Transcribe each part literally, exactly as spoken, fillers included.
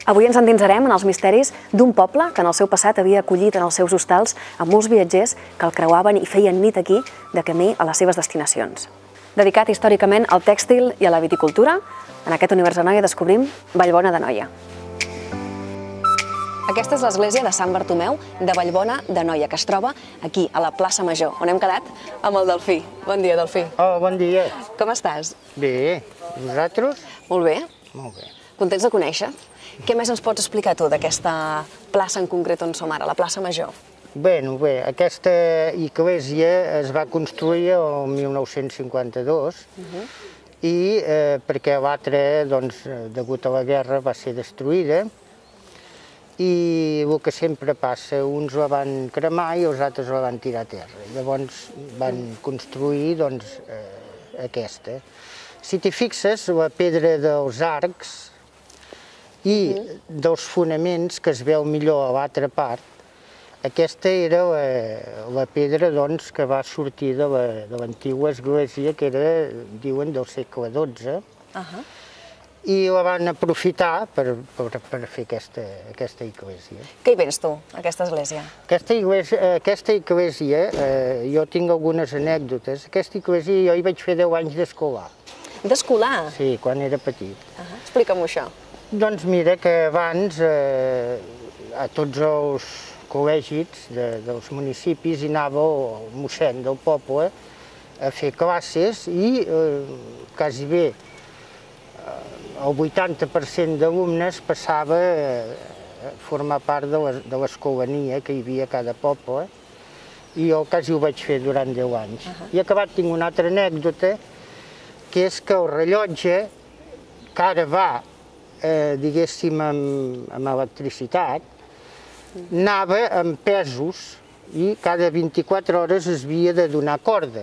Avui ens endinsarem en els misteris d'un poble que en el seu passat havia acollit en els seus hostals a molts viatgers que el creuaven i feien nit aquí de camí a les seves destinacions. Dedicat històricament al tèxtil i a la viticultura, en aquest univers de Noia descobrim Vallbona d'Anoia. Aquesta és l'església de Sant Bartomeu de Vallbona d'Anoia, que es troba aquí, a la plaça Major, on hem quedat amb el Delfí. Bon dia, Delfí. Oh, bon dia. Com estàs? Bé. Vosaltres? Molt bé. Molt bé. Contents de conèixer. Què més ens pots explicar tu d'aquesta plaça en concret on som ara, la plaça Major? Bé, bé, aquesta església es va construir el mil nou-cents cinquanta-dos i perquè l'altra, doncs, degut a la guerra, va ser destruïda i el que sempre passa, uns la van cremar i els altres la van tirar a terra. Llavors van construir, doncs, aquesta. Si t'hi fixes, la pedra dels arcs i dels fonaments, que es veu millor a l'altra part, aquesta era la pedra que va sortir de l'antiga església, que era, diuen, del segle dotze, i la van aprofitar per fer aquesta església. Què hi vens tu, aquesta església? Aquesta església, jo tinc algunes anècdotes. Aquesta església jo hi vaig fer deu anys d'escolar. D'escolar? Sí, quan era petit. Explica'm-ho això. Doncs mira que abans a tots els col·legis dels municipis hi anava el mossèn del poble a fer classes i quasi bé el vuitanta per cent d'alumnes passava a formar part de l'escolania que hi havia a cada poble i jo quasi ho vaig fer durant deu anys. I acabat tinc una altra anècdota, que és que el rellotge, que ara va diguéssim, amb electricitat, anava amb pesos i cada vint-i-quatre hores es havia de donar corda.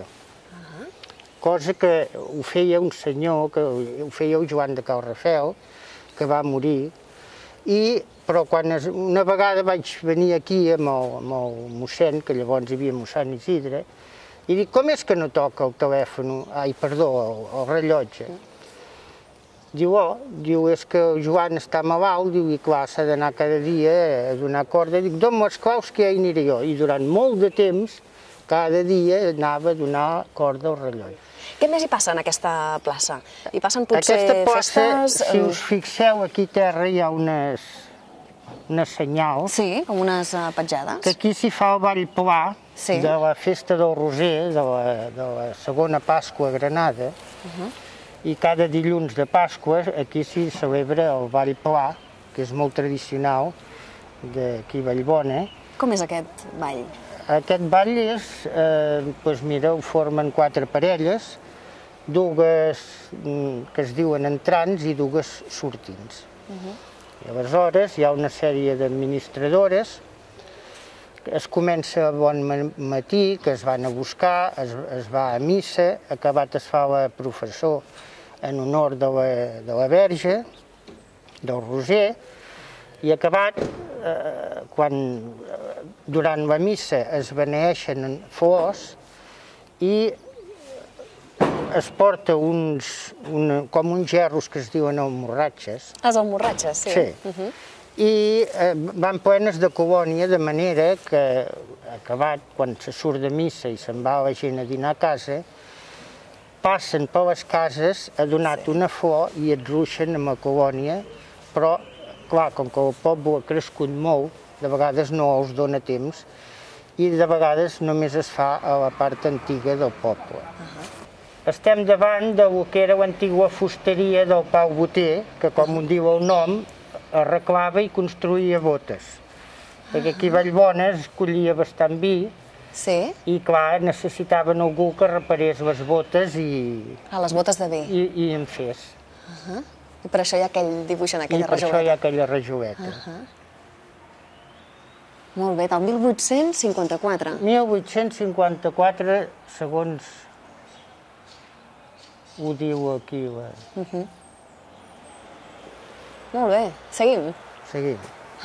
Cosa que ho feia un senyor, que ho feia el Joan de Calrafel, que va morir, però quan una vegada vaig venir aquí amb el mossèn, que llavors hi havia mossèn Isidre, i dic, com és que no toca el telèfon, ai, perdó, el rellotge? Diu, oh, diu, és que el Joan està malalt, diu, i clar, s'ha d'anar cada dia a donar corda. Dic, dóna'm les claus que ja hi aniré jo. I durant molt de temps, cada dia anava a donar corda al rellotge. Què més hi passa en aquesta plaça? Hi passen potser festes? Aquesta plaça, si us fixeu, aquí a terra hi ha unes senyals. Sí, com unes petjades. Que aquí s'hi fa el ball pla de la festa del Roser, de la segona Pasqua a Granada, i cada dilluns de Pasqua aquí s'hi celebra el ball pla, que és molt tradicional d'aquí a Vallbona. Com és aquest ball? Aquest ball és, doncs mira, ho formen quatre parelles, dues que es diuen entrants i dues sortints. I aleshores hi ha una sèrie d'administradores, es comença a bon matí, que es van a buscar, es va a missa, acabat es fa la professó en honor de la Verge, del Roser, i acabat, durant la missa es beneeixen flors i es porta com uns gerros que es diuen almorratxes. Els almorratxes, sí. Sí. I van plenes de colònia, de manera que, acabat, quan se surt de missa i se'n va la gent a dinar a casa, passen per les cases, ha donat una flor i et ruixen amb la colònia, però, clar, com que el poble ha crescut molt, de vegades no els dona temps i de vegades només es fa a la part antiga del poble. Estem davant del que era l'antiga fusteria del Pau Boter, que, com ho diu el nom, arreglava i construïa botes. Perquè aquí a Vallbona es collia bastant vi i, clar, necessitaven algú que reparés les botes i... Ah, les botes de vi. I en fes. I per això hi ha aquell dibuix en aquella rajoleta. I per això hi ha aquella rajoleta. Molt bé, del mil vuit-cents cinquanta-quatre. mil vuit-cents cinquanta-quatre, segons ho diu aquí la... Molt bé, seguim. Seguim.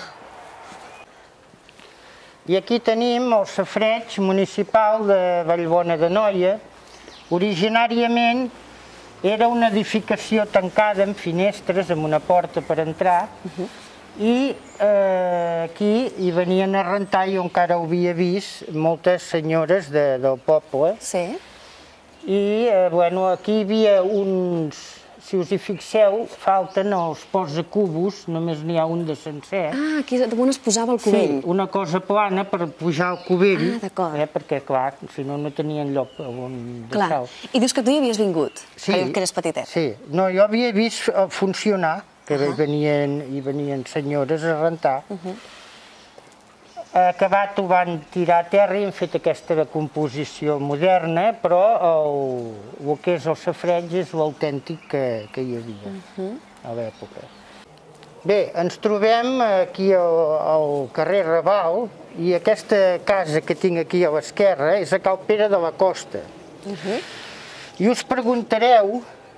I aquí tenim el safareig municipal de Vallbona d'Anoia. Originàriament era una edificació tancada amb finestres, amb una porta per entrar, I aquí hi venien a rentar, jo encara ho havia vist, moltes senyores del poble. Sí. I, bueno, aquí hi havia uns... Si us hi fixeu, falten els ports de cubos, només n'hi ha un de sencer. Ah, aquí damunt es posava el cubell. Sí, una cosa plana per pujar el cubell. Ah, d'acord. Perquè, clar, si no, no tenien lloc on deixar-ho. I dius que tu hi havies vingut, que eres petitet. Sí, no, jo havia vist funcionar, que hi venien senyores a rentar. Acabat ho van tirar a terra i han fet aquesta composició moderna, però el que és el safareig és l'autèntic que hi havia a l'època. Bé, ens trobem aquí al carrer Raval i aquesta casa que tinc aquí a l'esquerra és a Cal Pere de la Costa. I us preguntareu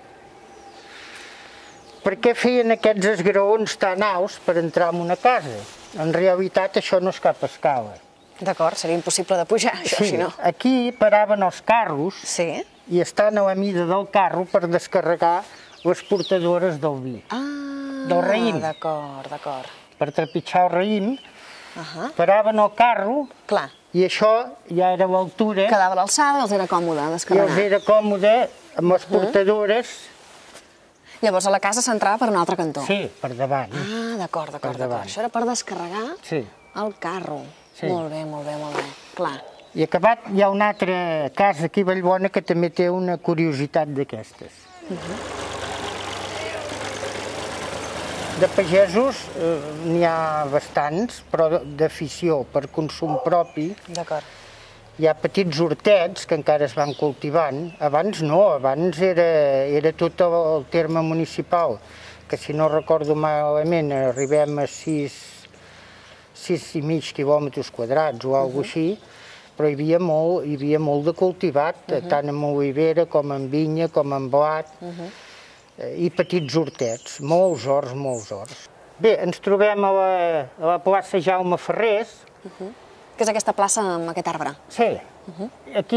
per què feien aquests esgraons tan alts per entrar en una casa. En realitat això no és cap escala. D'acord, seria impossible de pujar, això, si no. Aquí paraven els carros i estan a la mida del carro per descarregar les portadores del vi, del raïm. Ah, d'acord, d'acord. Per trepitjar el raïm, paraven el carro i això ja era a l'altura. Quedava a l'alçada i els era còmode descarregar. I els era còmode amb les portadores. Llavors a la casa s'entrava per un altre cantó. Sí, per davant. Ah, d'acord, d'acord. Això era per descarregar el carro. Molt bé, molt bé, molt bé. Clar. I acabat hi ha una altra casa aquí a Vallbona que també té una curiositat d'aquestes. De pagesos n'hi ha bastants, però d'afició per consum propi. D'acord. Hi ha petits hortets que encara es van cultivant. Abans no, abans era tot el terme municipal, que si no recordo malament arribem a sis i mig quilòmetres quadrats o alguna cosa així, però hi havia molt de cultivat, tant en olivera com en vinya, com en blat, i petits hortets, molts horts, molts horts. Bé, ens trobem a la plaça Jaume Ferrés, que és aquesta plaça amb aquest arbre. Sí. Aquí,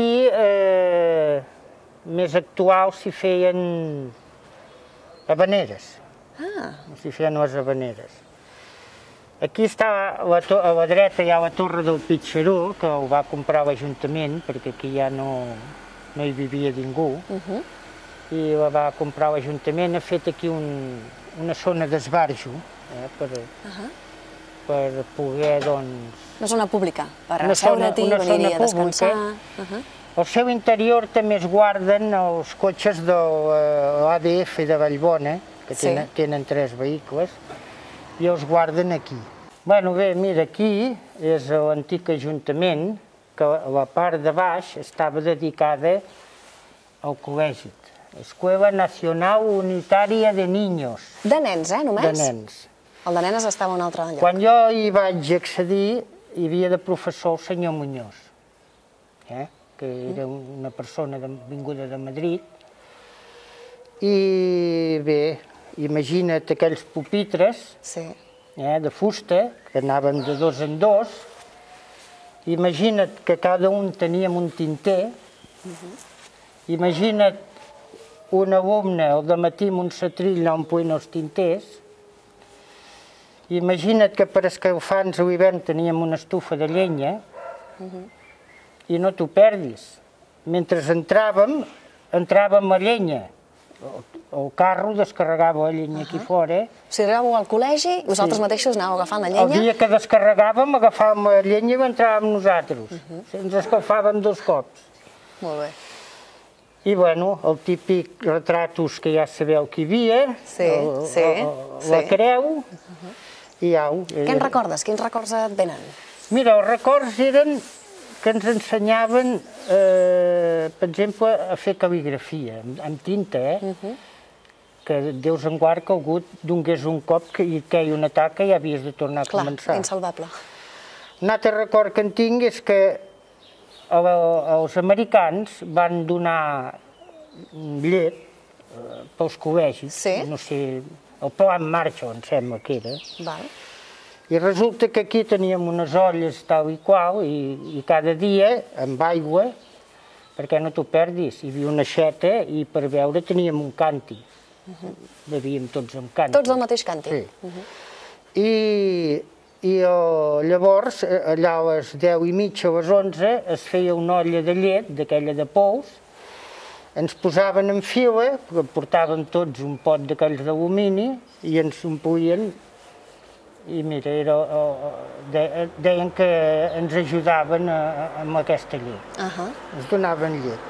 més actual, s'hi feien habaneres. Ah. S'hi feien les habaneres. Aquí està, a la dreta hi ha la Torre del Pitxeró, que ho va comprar l'Ajuntament, perquè aquí ja no hi vivia ningú. I la va comprar l'Ajuntament, ha fet aquí una zona d'esbarjo, per poder, doncs... Una zona pública, per asseure-t'hi, venir a descansar. Al seu interior també es guarden els cotxes de l'A D F de Vallbona, que tenen tres vehicles, i els guarden aquí. Bé, mira, aquí és l'antic ajuntament, que la part de baix estava dedicada al col·legi. Escuela Nacional Unitària de Niños. De nens, eh, només? De nens. El de nenes estava a un altre lloc. Quan jo hi vaig accedir, hi havia de professor el senyor Muñoz, que era una persona vinguda de Madrid. I bé, imagina't aquells pupitres de fusta, que anaven de dos en dos. Imagina't que cada un teníem un tinter. Imagina't un alumne al dematí amb un setrill anar omplint els tinters. Imagina't que per escalfar-nos a l'hivern teníem una estufa de llenya i no t'ho perdis. Mentre entràvem, entràvem a llenya. El carro descarregava la llenya aquí fora. O sigui, anàveu al col·legi i vosaltres mateixos anàveu agafant la llenya? El dia que descarregàvem, agafàvem la llenya i entràvem nosaltres. Ens escalfàvem dos cops. Molt bé. I, bueno, el típic retratos que ja sabeu que hi havia, la creu, i au. Què en recordes? Quins records et venen? Mira, els records eren que ens ensenyaven, per exemple, a fer cal·ligrafia, amb tinta, eh? Que Déus en guard que algú donés un cop i et queia una taca i ja havies de tornar a començar. Clar, insalvable. Un altre record que en tinc és que els americans van donar llet pels col·legis, no sé, el Plan Marshall em sembla que era, i resulta que aquí teníem unes olles tal i qual i cada dia amb aigua, perquè no t'ho perdis, hi havia una aixeta i per beure teníem un càntir, bevíem tots amb càntir. Tots del mateix càntir? Sí. I, i oh, llavors, allà a les deu i mitja, a les onze, es feia una olla de llet, d'aquella de pous, ens posaven en fila, portaven tots un pot d'aquells d'alumini i ens omplien. I mira, era, deien que ens ajudaven amb aquesta llet. Ens donaven llet.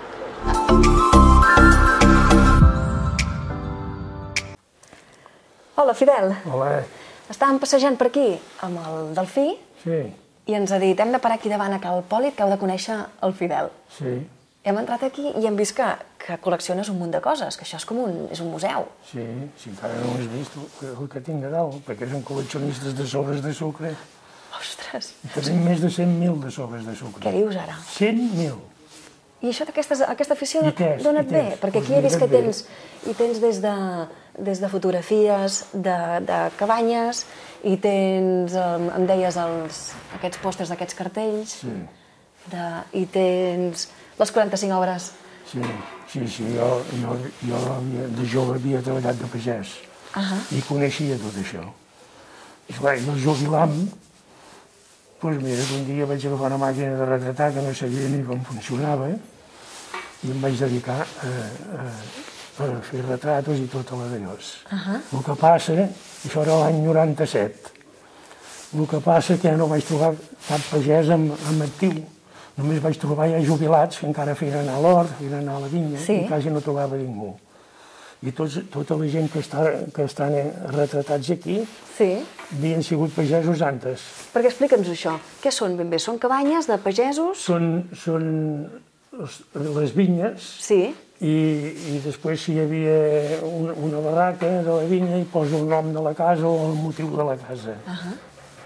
Hola, Fidel. Hola. Estàvem passejant per aquí amb el Delfí i ens ha dit hem de parar aquí davant a Cal Pòlit, que heu de conèixer el Fidel. Sí. Hem entrat aquí i hem vist que, que col·lecciones un munt de coses, que això és com un, és un museu. Sí, si encara no ho has vist, el que tinc a dalt, perquè són col·leccionistes de sobres de sucre. Ostres! Tenim més de cent mil de sobres de sucre. Què dius ara? cent mil. I això d'aquesta afició d'on et ve? Perquè aquí he vist que tens, i tens des de, des de fotografies, de, de cabanyes, i tens, em deies, els, aquests pòsters d'aquests cartells, sí. de, i tens les quaranta-cinc obres. Sí, sí, sí, jo, jo, jo de jove havia treballat de pagès uh -huh. i coneixia tot això. I clar, i el jubilam, doncs mira, un dia vaig agafar una màquina de retratar que no sabia ni com funcionava i em vaig dedicar a, a, a fer retratos i tot a d'allòs. Uh -huh. El que passa, això era l'any noranta-set, el que passa que ja no vaig trobar cap pagès amb, amb actiu. Només vaig trobar ja jubilats que encara feien anar a l'hort, feien anar a la vinya, sí. I quasi no trobava ningú. I tots, tota la gent que, està, que estan retratats aquí sí. havien sigut pagesos antes. Perquè explica'ns això. Què són ben bé? Són cabanyes de pagesos? Són, són les vinyes sí. i, i després hi havia una, una barraca de la vinya i posa el nom de la casa o el motiu de la casa. Uh -huh.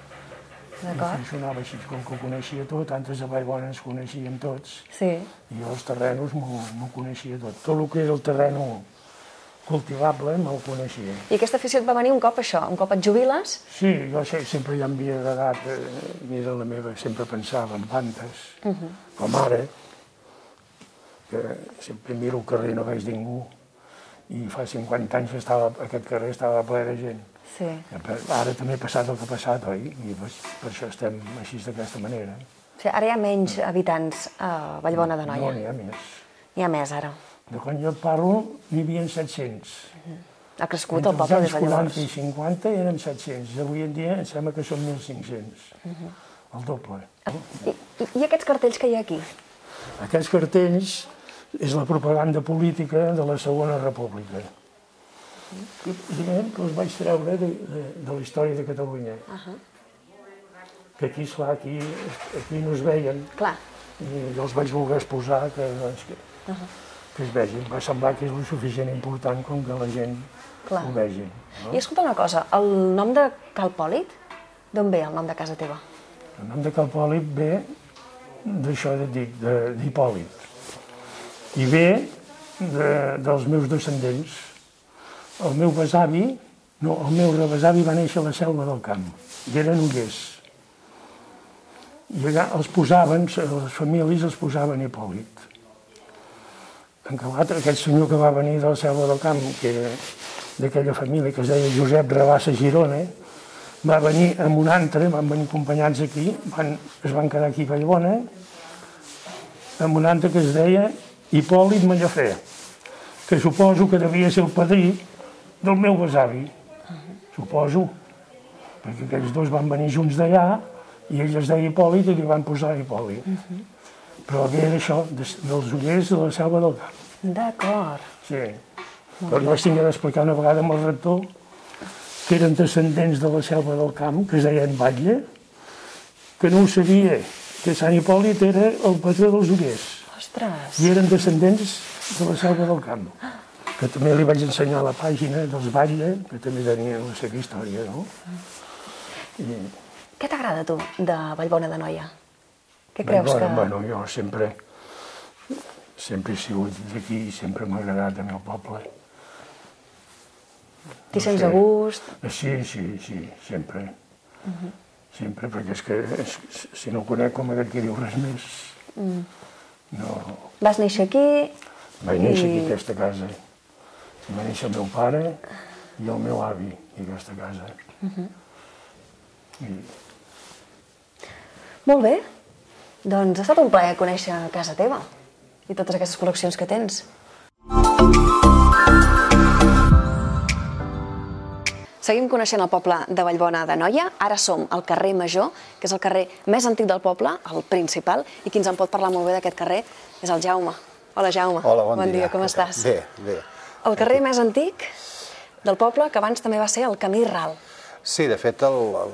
I funcionava així, com que ho coneixia tot, antes a Vallbona ens coneixíem tots, sí. I jo els terrenos m'ho coneixia tot. Tot el que era el terreno cultivable me'l coneixia. I aquesta afició et va venir un cop això, un cop et jubiles? Sí, jo sempre ja m'havia agradat, eh, mira la meva, sempre pensava en plantes, uh -huh. com ara, que sempre miro el carrer i no veig ningú, i fa cinquanta anys que estava, aquest carrer estava ple de gent. Sí. Ara també ha passat el que ha passat, oi? I per això estem així d'aquesta manera. O sigui, ara hi ha menys habitants a Vallbona d'Anoia? No, n'hi ha més. N'hi ha més, ara? De quan jo et parlo, n'hi havia set-cents. Ha crescut el poble des de llavors? Entre els anys quaranta i cinquanta eren set-cents. Avui en dia em sembla que són mil cinc-cents. El doble. I aquests cartells que hi ha aquí? Aquests cartells és la propaganda política de la Segona República. Que, que els vaig treure de, de, de la història de Catalunya. Uh -huh. Que aquí, esclar, aquí, aquí no es veien. Clar. I jo els vaig voler exposar que, doncs, que, uh -huh. que es vegin. Va semblar que és el suficient important com que la gent clar. Ho vegi. No? I escolta una cosa, el nom de Cal Pòlit, d'on ve el nom de casa teva? El nom de Cal Pòlit ve d'això que et dic, d'Hipòlit. I ve de, dels meus descendents. El meu besavi, no, el meu rebesavi va néixer a la Selva del Camp, i eren ollers. I allà els posaven, les famílies els posaven Hipòlit. En l'altre, aquest senyor que va venir de la Selva del Camp, que era d'aquella família que es deia Josep Rabassa Girona, va venir amb un altre, van venir acompanyats aquí, van, es van quedar aquí a Vallbona, amb un altre que es deia Hipòlit Mallafré, que suposo que devia ser el padrí del meu besavi, suposo, perquè aquells dos van venir junts d'allà i ell es deia Hipòlit i li van posar Hipòlit. Però ve d'això, dels ollers de la Selva del Camp. D'acord. Sí. Però li vaig tenir d'explicar una vegada amb el rector que eren descendents de la Selva del Camp, que es deien Batlle, que no ho sabia, que Sant Hipòlit era el patró dels ollers. Ostres! I eren descendents de la Selva del Camp. Que també li vaig ensenyar la pàgina dels Batlle, que també tenien la seva història, no? I... Què t'agrada, tu, de Vallbona d'Anoia? Què creus que... Bueno, jo sempre, sempre he sigut d'aquí i sempre m'ha agradat el meu poble. T'hi sents a gust? Sí, sí, sí, sempre. Sempre, perquè és que si no ho conec, com aquest que diu res més, no... Vas néixer aquí... Vaig néixer aquí, a aquesta casa. Va néixer el meu pare i el meu avi, a aquesta casa. Molt bé. Doncs ha estat un plaer conèixer casa teva i totes aquestes col·leccions que tens. Seguim coneixent el poble de Vallbona d'Anoia. Ara som al carrer Major, que és el carrer més antic del poble, el principal, i qui ens en pot parlar molt bé d'aquest carrer és el Jaume. Hola, Jaume. Hola, bon dia. Bon dia, com estàs? Bé, bé. El carrer més antic del poble, que abans també va ser el Camí Ral. Sí, de fet,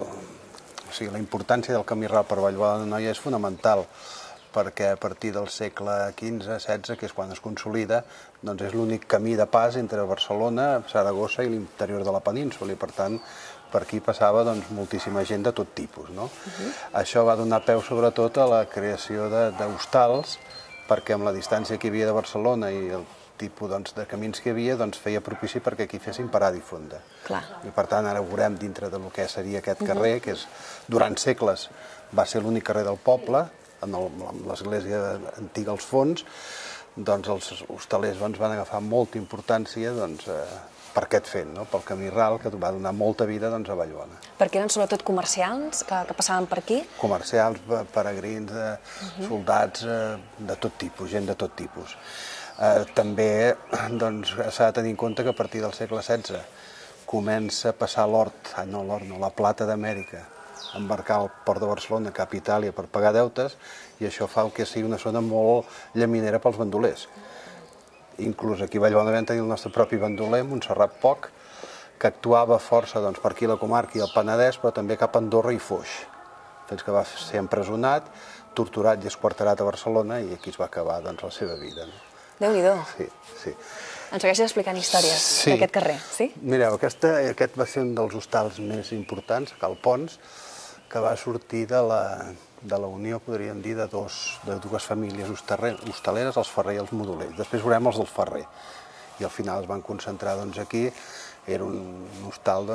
la importància del Camí Ral per Vallbona d'Anoia és fonamental, perquè a partir del segle quinze setze, que és quan es consolida, doncs és l'únic camí de pas entre Barcelona, Saragossa i l'interior de la península, i per tant per aquí passava moltíssima gent de tot tipus. Això va donar peu sobretot a la creació d'hostals, perquè amb la distància que hi havia de Barcelona i el tipus de camins que hi havia feia propici perquè aquí fessin parada i fonda. I per tant ara ho veurem dintre del que seria aquest carrer, que durant segles va ser l'únic carrer del poble, amb l'església antiga als fons, doncs els hostalers van agafar molta importància per aquest fet, pel Camí Ral, que va donar molta vida a Vallbona. Perquè eren sobretot comerciants que passaven per aquí? Comercials, peregrins, soldats, de tot tipus, gent de tot tipus. També s'ha de tenir en compte que a partir del segle setze comença a passar l'hort, no l'hort, no, la plata d'Amèrica, embarcar al port de Barcelona cap a Itàlia per pagar deutes, i això fa que sigui una zona molt llaminera pels bandolers. Inclús aquí a Vallbona vam tenir el nostre propi bandoler, Montserrat Poc, que actuava força per aquí a la comarca i al Penedès, però també cap a Andorra i Foix, fins que va ser empresonat, torturat i esquarterat a Barcelona, i aquí es va acabar la seva vida. Déu-n'hi-do. Sí, sí. Ens segueixes explicant històries d'aquest carrer, sí? Mireu, aquest va ser un dels hostals més importants, Cal Pons, que va sortir de la unió, podríem dir, de dues famílies hostaleres, els Ferrer i els Modolell. Després veurem els del Ferrer. I al final es van concentrar aquí. Era un hostal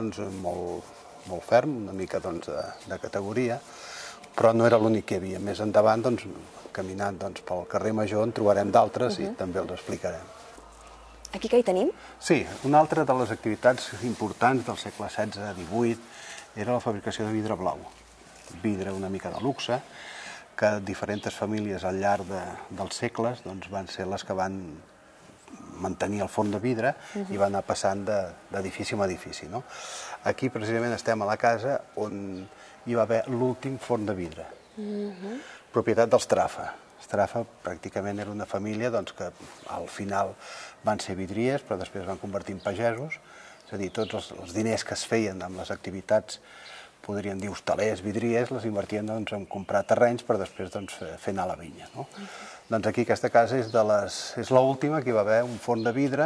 molt ferm, una mica de categoria, però no era l'únic que hi havia. Més endavant, caminant pel carrer Major, en trobarem d'altres i també els explicarem. Aquí què hi tenim? Sí, una altra de les activitats importants del segle setze divuit era la fabricació de vidre blau. Vidre una mica de luxe, que diferents famílies al llarg dels segles van ser les que van mantenir el forn de vidre i van anar passant d'edifici en edifici. Aquí precisament estem a la casa on hi va haver l'últim forn de vidre, propietat dels Trafa. Trafa pràcticament era una família que al final van ser vidriers, però després van convertir en pagesos, és a dir, tots els diners que es feien amb les activitats, podríem dir hostalers, vidriers, les invertien en comprar terrenys per després fer anar la vinya. Doncs aquí aquesta casa és l'última que hi va haver un forn de vidre,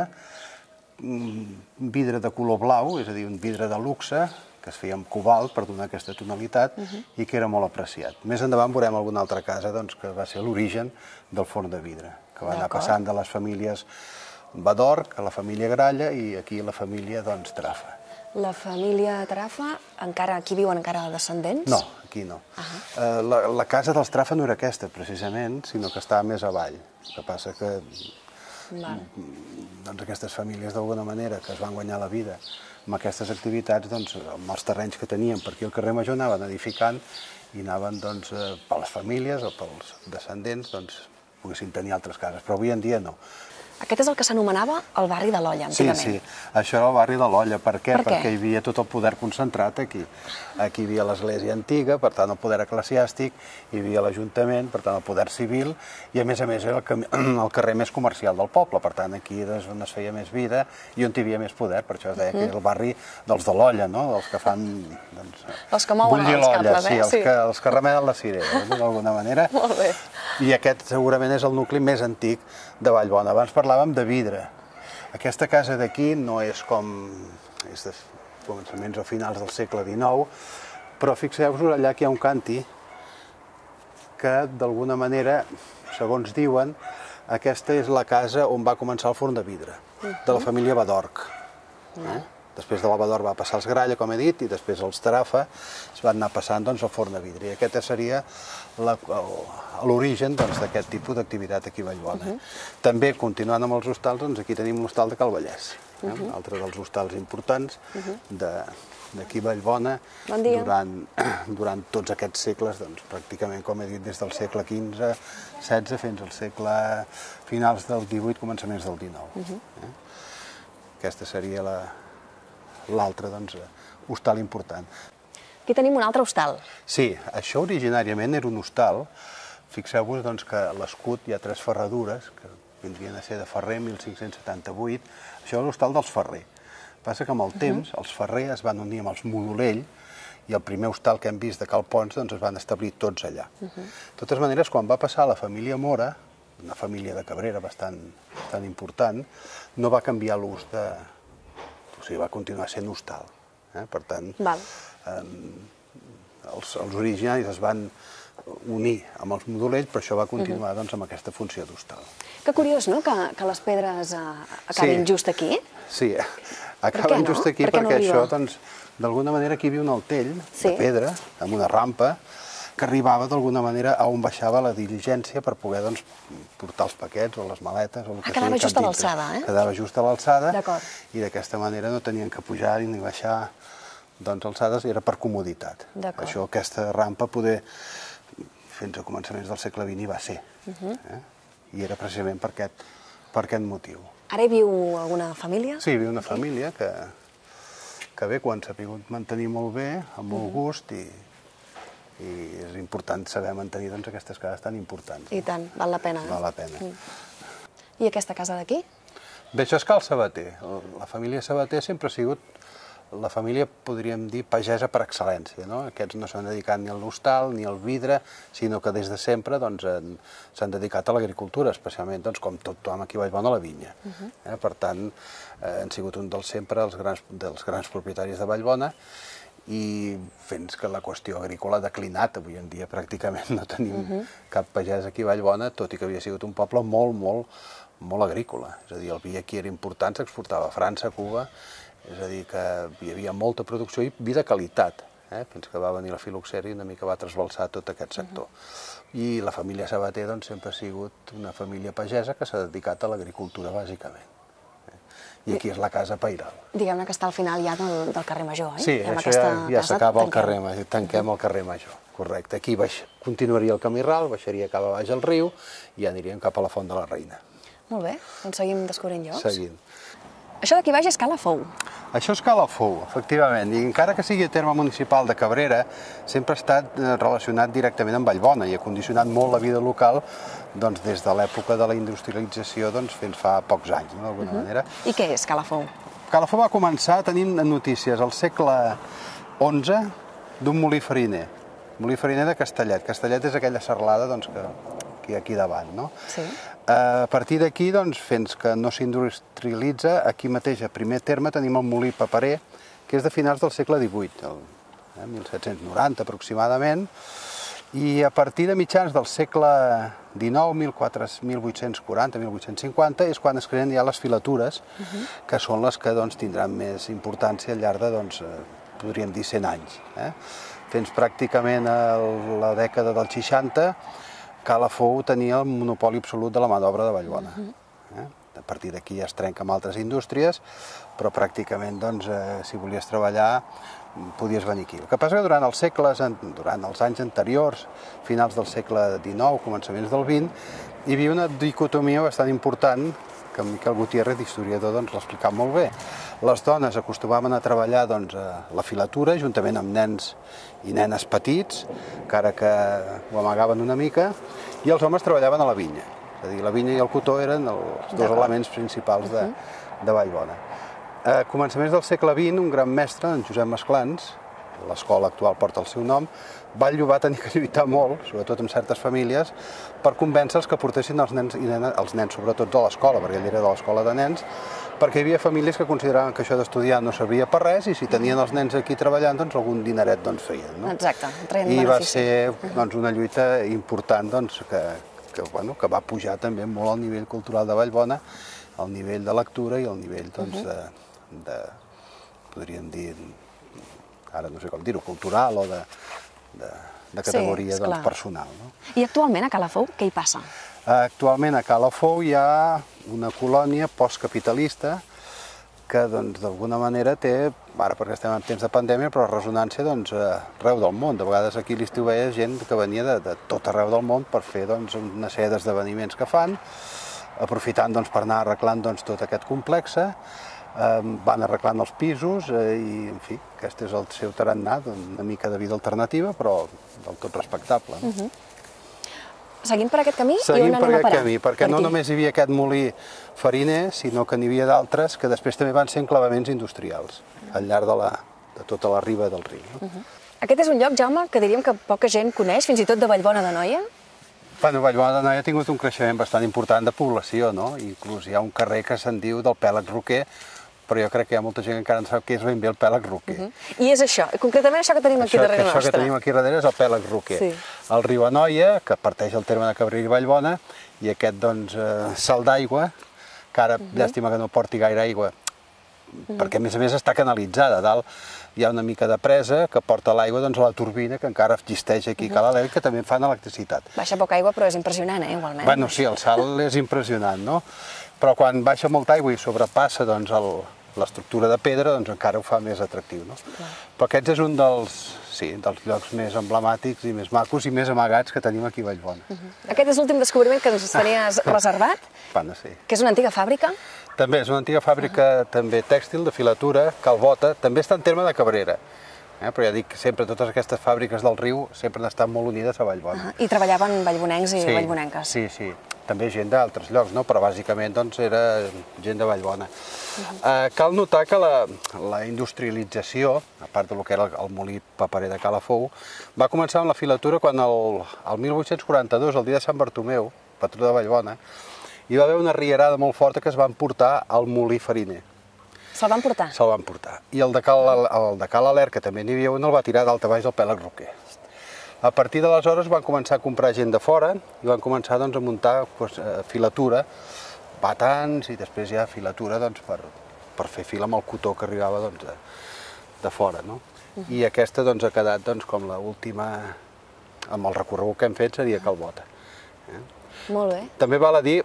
un vidre de color blau, és a dir, un vidre de luxe, que es feia amb cobalt per donar aquesta tonalitat i que era molt apreciat. Més endavant veurem alguna altra casa que va ser l'origen del forn de vidre, que va anar passant de les famílies Badorc a la família Gralla i aquí la família Trafa. La família Trafa, aquí viuen encara descendents? No, aquí no. La casa dels Trafa no era aquesta, precisament, sinó que estava més avall. El que passa que aquestes famílies, d'alguna manera, que es van guanyar la vida amb aquestes activitats, amb els terrenys que tenien per aquí al carrer Major, anaven edificant i anaven per les famílies o pels descendents, poguessin tenir altres cases, però avui en dia no. Aquest és el que s'anomenava el barri de l'Olla, antigament. Sí, sí, això era el barri de l'Olla. Per què? Perquè hi havia tot el poder concentrat aquí. Aquí hi havia l'església antiga, per tant el poder eclesiàstic, hi havia l'Ajuntament, per tant el poder civil, i a més a més era el carrer més comercial del poble, per tant aquí és on es feia més vida i on hi havia més poder, per això es deia que és el barri dels de l'Olla, dels que fan... Els que mouen els cables, eh? Sí, els que remeden la cirera, d'alguna manera. Molt bé. I aquest segurament és el nucli més antic de Vallbona. Abans parlàvem de vidre. Aquesta casa d'aquí no és com... és de començaments o finals del segle dinou, però fixeu-vos allà que hi ha un canti que, d'alguna manera, segons diuen, aquesta és la casa on va començar el forn de vidre, de la família Badorc. Després de la Badorc va passar els Gralla, com he dit, i després els Trafa es van anar passant al forn de vidre. I aquest seria l'origen d'aquest tipus d'activitat aquí a Vallbona. També, continuant amb els hostals, aquí tenim l'hostal de Cal Vallès, un altre dels hostals importants d'aquí Vallbona Bon dia. durant, durant tots aquests segles, doncs, pràcticament, com he dit, des del segle quinze, setze, fins al segle finals del divuit, començaments del dinou. Uh-huh. eh? Aquesta seria l'altre la, doncs, hostal important. Aquí tenim un altre hostal. Sí, això originàriament era un hostal. Fixeu-vos doncs, que a l'escut hi ha tres ferradures, que vindrien a ser de Ferrer, mil cinc-cents setanta-vuit. Això és l'hostal dels Ferrer. Passa que amb el temps els Ferrer es van unir amb els Modolell i el primer hostal que hem vist de Cal Pons doncs, es van establir tots allà. Uh -huh. De totes maneres, quan va passar la família Mora, una família de Cabrera bastant, bastant important, no va canviar l'ús de... O sigui, va continuar sent hostal. Eh? Per tant, Val. eh, els, els originaris es van unir amb els Modolell, però això va continuar uh -huh. doncs, amb aquesta funció d'hostal. Que curiós, no?, que, que les pedres uh, acabin sí. just aquí. Sí, acaben no? just aquí per perquè no això, doncs, d'alguna manera aquí viu un altell sí. de pedra, amb una rampa, que arribava d'alguna manera a on baixava la diligència per poder doncs, portar els paquets o les maletes o el que ah, quedava sigui just a l'alçada, eh? Quedava just a l'alçada i d'aquesta manera no tenien que pujar ni baixar doncs, alçades, i era per comoditat. Això, aquesta rampa, poder, fins a començaments del segle vint hi va ser. Uh -huh. eh? I era precisament per aquest, per aquest motiu. Ara hi viu alguna família? Sí, hi viu una okay. família que, que bé, quan s'ha pogut mantenir molt bé, amb molt gust, i, i és important saber mantenir doncs, aquestes cases tan importants. I tant, val la pena. Eh? Val la pena. Mm. I aquesta casa d'aquí? Bé, això és Cal Sabater. La família Sabater sempre ha sigut la família, podríem dir, pagesa per excel·lència. No? Aquests no s'han dedicat ni al hostal ni al vidre, sinó que des de sempre doncs, s'han dedicat a l'agricultura, especialment, doncs, com tot tothom aquí a Vallbona, a la vinya. Uh -huh. eh? Per tant, eh, han sigut un dels sempre els grans, dels grans propietaris de Vallbona, i fins que la qüestió agrícola ha declinat. Avui en dia pràcticament no tenim uh -huh. cap pagès aquí a Vallbona, tot i que havia sigut un poble molt, molt, molt agrícola. És a dir, el vi aquí era important, s'exportava a França, a Cuba. És a dir, que hi havia molta producció i vi de qualitat, eh? Fins que va venir la filoxera i una mica va trasbalsar tot aquest sector. Uh-huh. I la família Sabater doncs, sempre ha sigut una família pagesa que s'ha dedicat a l'agricultura, bàsicament. Eh? I aquí és la casa pairal. Diguem-ne que està al final ja del, del carrer Major, eh? Sí, això ja, ja s'acaba el carrer Major, tanquem el carrer Major, correcte. Aquí baix, continuaria el camí ral, baixaria cap a baix al riu i ja aniríem cap a la Font de la Reina. Molt bé, doncs seguim descobrint llocs. Seguint. Això d'aquí baix és Cala Fou. Això és Cala Fou, efectivament, i encara que sigui a terme municipal de Cabrera, sempre ha estat relacionat directament amb Vallbona i ha condicionat molt la vida local doncs, des de l'època de la industrialització doncs, fins fa pocs anys, no, d'alguna uh-huh. manera. I què és Cala Fou? Cala Fou va començar tenint notícies al segle onze d'un molí fariner, molí fariner de Castellet. Castellet és aquella serralada doncs, que, que hi ha aquí davant, no? Sí. A partir d'aquí, doncs, fins que no s'industrialitza, aquí mateix, a primer terme, tenim el molí paperer, que és de finals del segle divuit, el, eh, mil set-cents noranta aproximadament, i a partir de mitjans del segle dinou, mil vuit-cents quaranta, mil vuit-cents cinquanta, és quan es creen ja les filatures, uh-huh. que són les que doncs, tindran més importància al llarg de, doncs, podríem dir, cent anys. Eh? Fins pràcticament a la dècada dels seixanta, Cala Fou tenia el monopoli absolut de la mà d'obra de Vallbona. Uh-huh. eh? A partir d'aquí ja es trenca amb altres indústries, però pràcticament, doncs, eh, si volies treballar, podies venir aquí. El que passa que durant els segles, durant els anys anteriors, finals del segle dinou, començaments del vint, hi havia una dicotomia bastant important, que en Miquel Gutiérrez, historiador, doncs, l'ha explicat molt bé. Les dones acostumaven a treballar doncs, a la filatura, juntament amb nens i nenes petits, encara que ho amagaven una mica, i els homes treballaven a la vinya. És a dir, la vinya i el cotó eren els dos elements principals de, de Vallbona. A començaments del segle vint, un gran mestre, en Josep Masclans, l'escola actual porta el seu nom, Batlló va tenir que lluitar molt, sobretot en certes famílies, per convèncer-los que portessin els nens, i nenes, els nens sobretot de l'escola, perquè ell era de l'escola de nens, perquè hi havia famílies que consideraven que això d'estudiar no servia per res i si tenien els nens aquí treballant, doncs algun dineret doncs, feien. No? Exacte, traient I benefici. va ser doncs, una lluita important doncs, que, que, bueno, que va pujar també molt al nivell cultural de Vallbona, al nivell de lectura i al nivell doncs, de, de, podríem dir, ara no sé com dir-ho, cultural o de, de, de categoria sí, doncs, personal. No? I actualment a Cala Fou què hi passa? Actualment a Cala Fou hi ha una colònia postcapitalista que d'alguna manera té, ara perquè estem en temps de pandèmia, però ressonància arreu del món. De vegades aquí a l'estiu veia gent que venia de tot arreu del món per fer una sèrie d'esdeveniments que fan, aprofitant per anar arreglant tot aquest complex, van arreglant els pisos i, en fi, aquest és el seu tarannà, una mica de vida alternativa, però del tot respectable. Seguim per aquest camí i on Seguim anem per a parar? aquest camí, perquè no només hi havia aquest molí fariner, sinó que n'hi havia d'altres que després també van ser enclavaments industrials al llarg de tota la riba del riu. Aquest és un lloc, Jaume, que diríem que poca gent coneix, fins i tot de Vallbona d'Anoia? Bueno, Vallbona d'Anoia ha tingut un creixement bastant important de població, no? Inclús hi ha un carrer que se'n diu del Pèlag Roquer, però jo crec que hi ha molta gent que encara no sap què és ben bé el Pèlag Roquer. I és això, concretament això que tenim aquí darrere nostre. Això que tenim aquí darrere és el Pèlag Roquer. El riu Anoia, que parteix el terme de Cabrera i Vallbona, i aquest salt d'aigua, que ara llàstima que no porti gaire aigua, perquè a més a més està canalitzada. A dalt hi ha una mica de presa que porta l'aigua a la turbina que encara existeix aquí a Cala Leu, que també fan electricitat. Baixa poca aigua, però és impressionant, eh, igualment. Bueno, sí, el salt és impressionant, no? Però quan baixa molta aigua i sobrepassa l'estructura de pedra, doncs encara ho fa més atractiu, no? Però aquest és un dels, sí, dels llocs més emblemàtics i més macos i més amagats que tenim aquí a Vallbona. Aquest és l'últim descobriment que ens tenies reservat, que és una antiga fàbrica. També és una antiga fàbrica també tèxtil, de filatura, calbota, també està en terme de Cabrera. Però ja dic que sempre totes aquestes fàbriques del riu sempre han estat molt unides a Vallbona. I treballaven vallbonencs i vallbonenques. Sí, sí, també gent d'altres llocs, però bàsicament era gent de Vallbona. Cal notar que la industrialització, a part del que era el molí paperer de Calafou, va començar amb la filatura quan el mil vuit-cents quaranta-dos, el dia de Sant Bartomeu, patró de Vallbona, hi va haver una rierada molt forta que es van portar al molí fariner. Se'l van portar? Se'l van portar. I el de Cala Leu, que també n'hi havia un, el va tirar d'alta baix al Pèlag Roquer. A partir d'aleshores van començar a comprar gent de fora i van començar a muntar filatura, batans i després ja filatura per fer fil amb el cotó que arribava de fora. I aquesta ha quedat com l'última, amb el recorregut que hem fet, seria Calbota. Molt bé. També val a dir,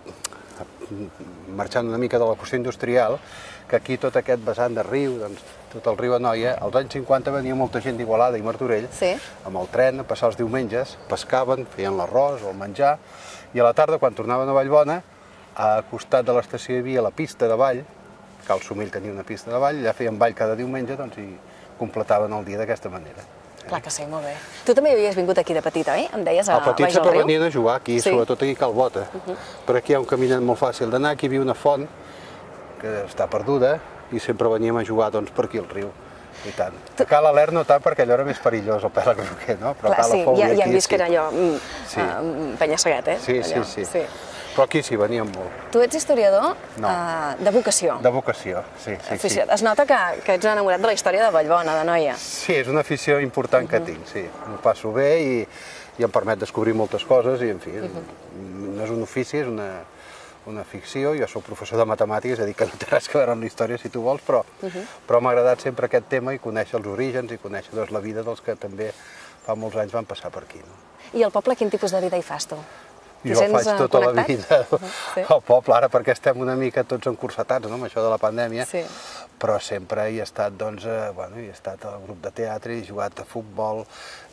marxant una mica de la qüestió industrial, que aquí tot aquest vessant de riu, tot el riu Anoia, als anys cinquanta venia molta gent d'Igualada i Martorell amb el tren a passar els diumenges, pescaven, feien l'arròs o el menjar, i a la tarda, quan tornaven a Vallbona, al costat de l'estació hi havia la pista de ball, que el Somell tenia una pista de ball, allà feien ball cada diumenge i completaven el dia d'aquesta manera. Clar que sí, molt bé. Tu també havies vingut aquí de petit, oi? Em deies a baix del riu? A petit sempre venien a jugar aquí, sobretot aquí a Calbota. Per aquí hi ha un caminat molt fàcil d'anar, aquí hi havia una font que està perduda i sempre veníem a jugar per aquí al riu. I tant. A Cala Leu no tant, perquè allò era més perillós, el Pèlag Roquer, no? Clar, sí, ja hem vist que era allò, penya-seguet, eh? Sí, sí, sí. Però aquí sí, veníem molt. Tu ets historiador de vocació. De vocació, sí, sí, sí. Es nota que ets un enamorat de la història de Vallbona, d'Anoia. Sí, és una afició important que tinc, sí. M'ho passo bé i em permet descobrir moltes coses i, en fi, no és un ofici, és una... una ficció, jo soc professor de matemàtiques, és a dir, que no té res a veure amb la història, si tu vols, però m'ha agradat sempre aquest tema i conèixer els orígens i conèixer la vida dels que també fa molts anys van passar per aquí. I al poble quin tipus de vida hi fas, tu? Jo faig tota la vida al poble, ara perquè estem una mica tots encursetats amb això de la pandèmia, però sempre hi he estat, doncs, bueno, hi he estat al grup de teatre, he jugat a futbol,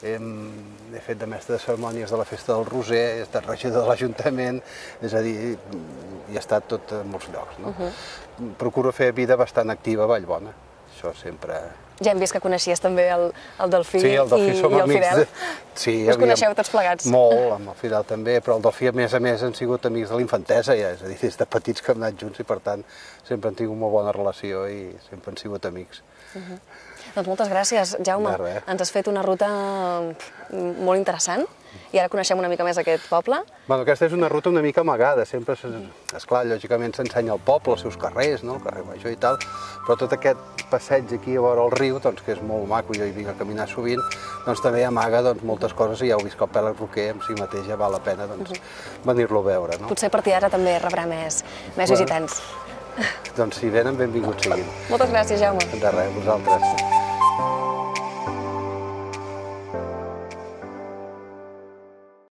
he fet de mestre de cerimònies de la Festa del Roser, he estat regidor de l'Ajuntament, és a dir, hi he estat tot en molts llocs, no? Procuro fer vida bastant activa a Vallbona, això sempre... Ja hem vist que coneixies també el Delfí i el Fidel. Us coneixeu tots plegats. Molt, amb el Fidel també, però el Delfí, a més a més, han sigut amics de l'infantesa, ja, és a dir, des de petits que hem anat junts i, per tant, sempre han tingut molt bona relació i sempre han sigut amics. Doncs moltes gràcies, Jaume. Ens has fet una ruta molt interessant i ara coneixem una mica més aquest poble. Bueno, aquesta és una ruta una mica amagada, sempre, esclar, lògicament s'ensenya el poble, els seus carrers, el carrer Major i tal, però tot aquest passeig aquí a vora el riu, que és molt maco, jo hi vinc a caminar sovint, doncs també amaga moltes coses i ja heu vist que el Pèlag Roquer en si mateix ja val la pena venir-lo a veure. Potser a partir d'ara també rebrà més visitants. Doncs si venen, benvinguts siguin. Moltes gràcies, Jaume. De res, vosaltres.